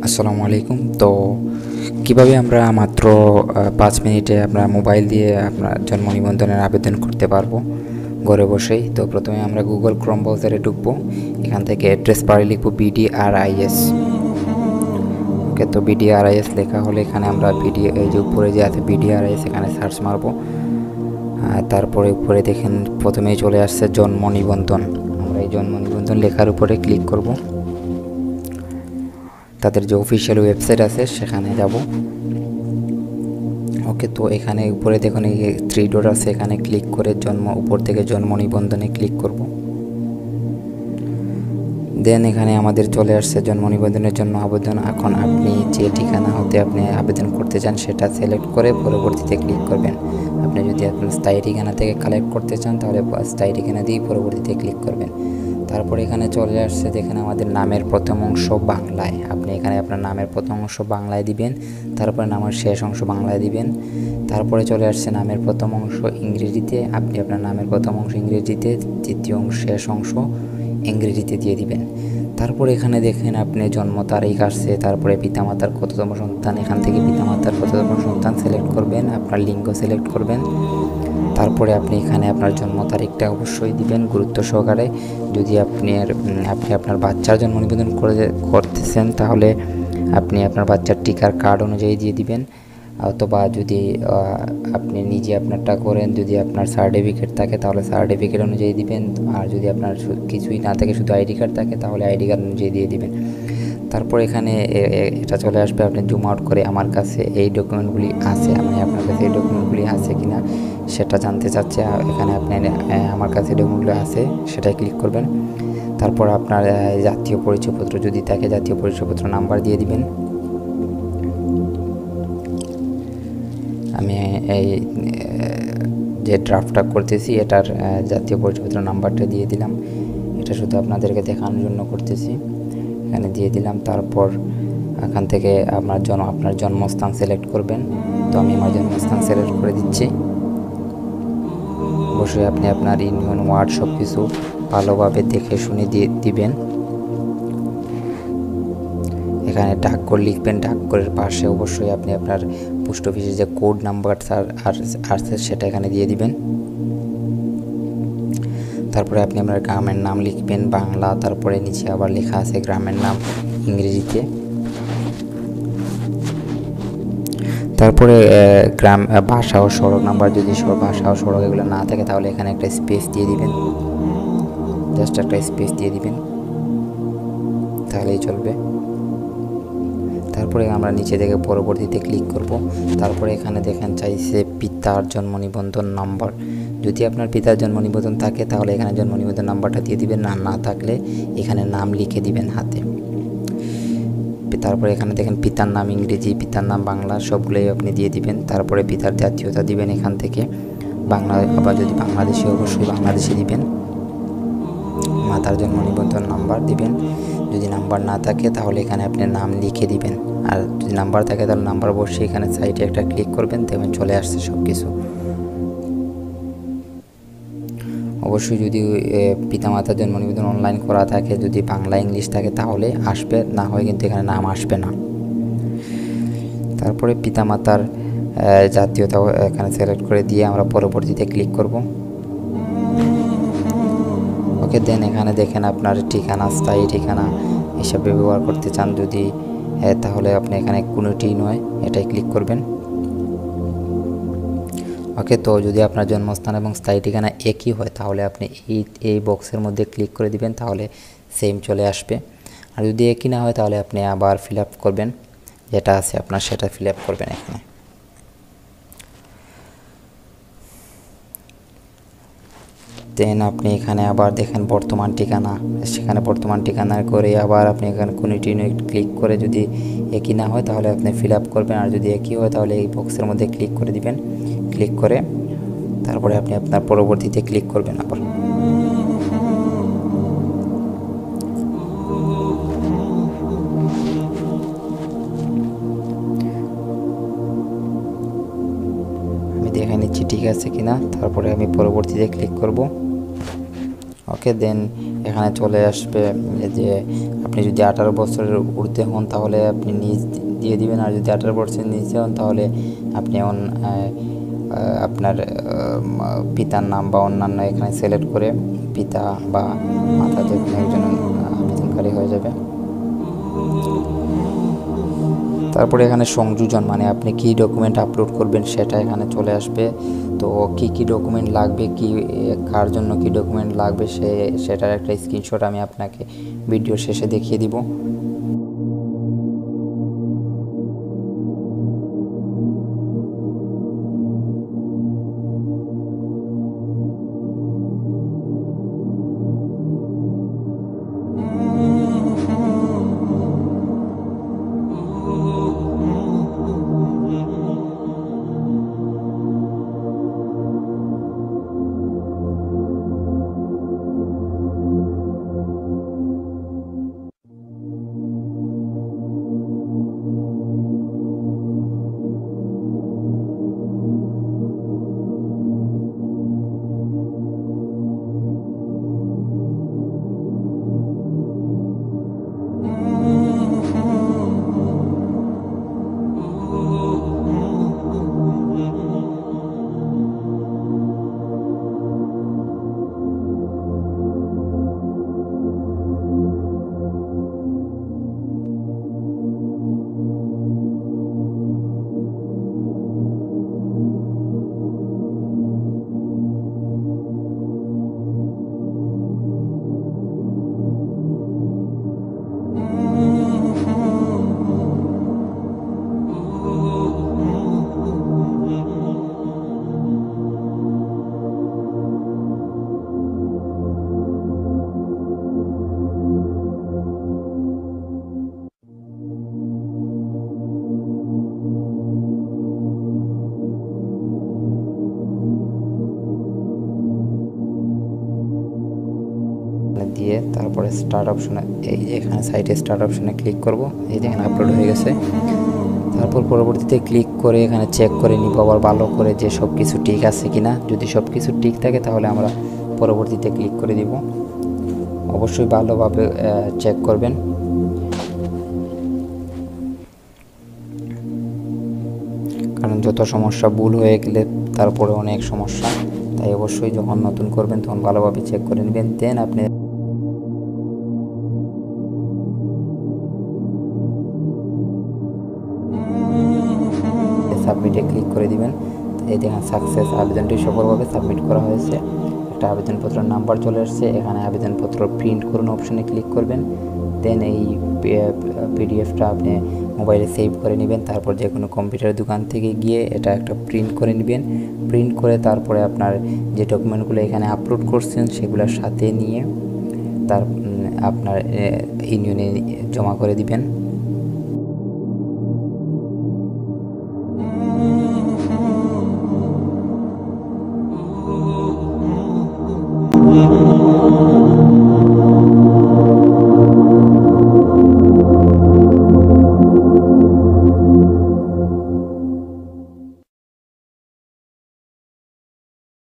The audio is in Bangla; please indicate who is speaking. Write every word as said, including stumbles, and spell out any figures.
Speaker 1: আসসালামু আলাইকুম। তো কিভাবে আমরা মাত্র পাঁচ মিনিটে আমরা মোবাইল দিয়ে আপনার জন্ম নিবন্ধনের আবেদন করতে পারবো ঘরে বসেই। তো প্রথমে আমরা গুগল ক্রোম ব্রাউজারে ঢুকবো। এখান থেকে অ্যাড্রেস বারে লিখবো বিডিআরআইএস। ওকে, তো বিডিআরআইএস লেখা হলে এখানে আমরা বিডি এই যে উপরে যে আছে বিডিআরআইএস এখানে সার্চ মারবো। তারপরে উপরে দেখেন প্রথমেই চলে আসছে জন্ম নিবন্ধন। আমরা এই জন্ম নিবন্ধন লেখার উপরে ক্লিক করব। তাদের যে অফিসিয়াল ওয়েবসাইট আছে সেখানে যাব। ওকে, তো এখানে উপরে দেখুন এই থ্রি ডট আছে, এখানে ক্লিক করে জন্ম উপর থেকে জন্ম নিবন্ধনে ক্লিক করব। দেন এখানে আমাদের চলে আসছে জন্ম নিবন্ধনের জন্য আবেদন। এখন আপনি যে ঠিকানা হতে আপনি আবেদন করতে চান সেটা সিলেক্ট করে পরবর্তীতে ক্লিক করবেন। আপনি যদি আপনার স্থায়ী ঠিকানা থেকে কালেক্ট করতে চান তাহলে স্থায়ী ঠিকানা দিয়ে পরবর্তীতে ক্লিক করবেন। তারপর এখানে চলে আসছে যেখানে আমাদের নামের প্রথম অংশ বাংলায়, আপনি এখানে আপনার নামের প্রথম অংশ বাংলায় দিবেন, তারপরে নামের শেষ অংশ বাংলায় দিবেন। তারপরে চলে আসছে নামের প্রথম অংশ ইংরেজিতে, আপনি আপনার নামের প্রথম অংশ ইংরেজিতে, দ্বিতীয় অংশ শেষ অংশ ইংরেজিতে দিয়ে দিবেন। তারপরে এখানে দেখেন আপনি জন্ম তারিখ আসছে, তারপরে পিতামাতার কততম সন্তান, এখান থেকে পিতামাতার কততম সন্তান সিলেক্ট করবেন, আপনার লিঙ্গ সিলেক্ট করবেন। তারপরে আপনি এখানে আপনার জন্ম তারিখটা অবশ্যই দিবেন গুরুত্ব সহকারে। যদি আপনি আপনি আপনার বাচ্চার জন্ম নিবন্ধন করে করতেছেন তাহলে আপনি আপনার বাচ্চার টিকার কার্ড অনুযায়ী দিয়ে দিবেন, অথবা যদি আপনি নিজে আপনারটা করেন, যদি আপনার সার্টিফিকেট থাকে তাহলে সার্টিফিকেট অনুযায়ী দিবেন, আর যদি আপনার কিছুই না থাকে শুধু আইডি কার্ড থাকে তাহলে আইডি কার্ড অনুযায়ী দিয়ে দিবেন। তারপর এখানে এটা চলে আসবে, আপনি জুম আউট করে আমার কাছে এই ডকুমেন্টগুলি আছে, আমি আপনার কাছে এই ডকুমেন্টগুলি আছে কিনা সেটা জানতে চাচ্ছি। এখানে আপনি আমার কাছে ডকুমেন্টগুলো আছে সেটাই ক্লিক করবেন। তারপর আপনার জাতীয় পরিচয়পত্র যদি থাকে জাতীয় পরিচয়পত্র নাম্বার দিয়ে দিবেন। আমি এই যে ড্রাফটটা করতেছি এটার জাতীয় পরিচয়পত্র নাম্বারটা দিয়ে দিলাম, এটা শুধু আপনাদেরকে দেখানোর জন্য করতেছি। এখানে দিয়ে দিলাম। তারপর এখান থেকে আপনার জন্ম আপনার জন্মস্থান সিলেক্ট করবেন। তো আমি আমার জন্মস্থান সিলেক্ট করে দিচ্ছি। অবশ্যই আপনি আপনার ইউনিয়ন ওয়ার্ড সব কিছু ভালোভাবে দেখে শুনে দিয়ে দিবেন। এখানে ডাকঘর লিখবেন, ডাকঘরের পাশে অবশ্যই আপনি আপনার পোস্ট অফিসের যে কোড নাম্বার আছে সেটা এখানে দিয়ে দিবেন। তারপরে আপনি আপনার গ্রামের নাম লিখবেন বাংলা, তারপরে নিচে আবার লেখা আছে গ্রামের নাম ইংরেজিতে। তারপরে গ্রাম ভাষা ও সড়ক নাম্বার, যদি ভাষা ও সড়ক এগুলো না থাকে তাহলে এখানে একটা স্পেস দিয়ে দিবেন, জাস্ট একটা স্পেস দিয়ে দিবেন তাহলেই চলবে। তারপরে আমরা নিচে থেকে পরবর্তীতে ক্লিক করব। তারপরে এখানে দেখেন চাইছে পিতার জন্ম নিবন্ধন নাম্বার, যদি আপনার পিতার জন্ম নিবন্ধন থাকে তাহলে এখানে জন্ম নিবন্ধন নাম্বারটা দিয়ে দিবেন, না না থাকলে এখানে নাম লিখে দিবেন হাতে। তারপরে এখানে দেখেন পিতার নাম ইংরেজি, পিতার নাম বাংলা, সবগুলোই আপনি দিয়ে দিবেন। তারপরে পিতার জাতীয়তা দিবেন এখান থেকে বাংলা, আবার যদি বাংলাদেশি অবশ্যই বাংলাদেশি দিবেন। মাতার জন্ম নিবন্ধন নাম্বার দিবেন, যদি নাম্বার না থাকে তাহলে এখানে আপনি নাম লিখে দিবেন, আর যদি নাম্বার থাকে তাহলে নাম্বার বসে এখানে সাইডে একটা ক্লিক করবেন, তেমন চলে আসছে সব কিছু। অবশ্যই যদি পিতামাতার জন্ম নিবন্ধন অনলাইন করা থাকে, যদি বাংলা ইংলিশ থাকে তাহলে আসবে, না হয় কিন্তু এখানে নাম আসবে না। তারপরে পিতামাতার জাতীয়তা এখানে সিলেক্ট করে দিয়ে আমরা পরবর্তীতে ক্লিক করব। ওকে, দেন এখানে দেখেন আপনার ঠিকানা স্থায়ী ঠিকানা হিসাবে ব্যবহার করতে চান যদি তাহলে আপনি এখানে কোনোটি নয় এটাই ক্লিক করবেন। ওকে, তো যদি আপনার জন্মস্থান এবং স্থায়ী ঠিকানা একই হয় তাহলে আপনি এই এই বক্সের মধ্যে ক্লিক করে দিবেন, তাহলে সেম চলে আসবে। আর যদি একই না হয় তাহলে আপনি আবার ফিল আপ করবেন, যেটা আছে আপনার সেটা ফিল আপ করবেন এখানে। দেন আপনি এখানে আবার দেখেন বর্তমান ঠিকানা, সেখানে বর্তমান ঠিকানা করে আবার আপনি এখানে কন্টিনিউ ক্লিক করে যদি একই না হয় তাহলে আপনি ফিল আপ করবেন, আর যদি একই হয় তাহলে এই বক্সের মধ্যে ক্লিক করে দিবেন। ক্লিক করে তারপরে আপনি আপনার পরবর্তীতে ক্লিক করবেন আবার। আমি দেখে নিচ্ছি ঠিক আছে কিনা, তারপরে আমি পরবর্তীতে ক্লিক করব। ওকে, দেন এখানে চলে আসবে যে আপনি আপনি যদি আঠারো বছরের ঊর্ধ্বে হন তাহলে আপনি নিজ দিয়ে দিবেন, আর যদি আঠারো বছরের নিচে হন তাহলে আপনি এখন আপনার পিতার নাম বা অন্যান্য এখানে সিলেক্ট করে পিতা বা মাতা যে কোনো একজন আবেদনকারী হয়ে যাবে। তারপরে এখানে সংযোজন মানে আপনি কি ডকুমেন্ট আপলোড করবেন সেটা এখানে চলে আসবে। তো কি কি ডকুমেন্ট লাগবে, কি কার জন্য কি ডকুমেন্ট লাগবে সে সেটার একটা স্ক্রিনশট আমি আপনাকে ভিডিও শেষে দেখিয়ে দিব। দিয়ে তারপরে স্টার্ট অপশনে এই যে এখানে সাইটে স্টার্ট অপশনে ক্লিক করব। এই দেখেন আপলোড হয়ে গেছে। তারপর পরবর্তীতে ক্লিক করে এখানে চেক করে নিব আবার ভালো করে যে সব কিছু ঠিক আছে কিনা। যদি সব কিছু ঠিক থাকে তাহলে আমরা পরবর্তীতে ক্লিক করে দিব। অবশ্যই ভালোভাবে চেক করবেন। কারণ যত সমস্যা ভুল হয়ে গেলে তারপরে অনেক সমস্যা, তাই অবশ্যই যখন নতুন করবেন তখন ভালোভাবে চেক করে নেবেন। দেন আপনি সাবমিটে ক্লিক করে দিবেন। এই দেখেন সাকসেস, আবেদনটি সফলভাবে সাবমিট করা হয়েছে। একটা আবেদনপত্রের নাম্বার চলে আসছে। এখানে আবেদনপত্র প্রিন্ট করুন অপশনে ক্লিক করবেন। দেন এই পিডিএফটা আপনি মোবাইলে সেভ করে নেবেন। তারপর যে কোনো কম্পিউটার দোকান থেকে গিয়ে এটা একটা প্রিন্ট করে নেবেন। প্রিন্ট করে তারপরে আপনার যে ডকুমেন্টগুলো এখানে আপলোড করছেন সেগুলোর সাথে নিয়ে তার আপনার ইউনিয়নে জমা করে দিবেন।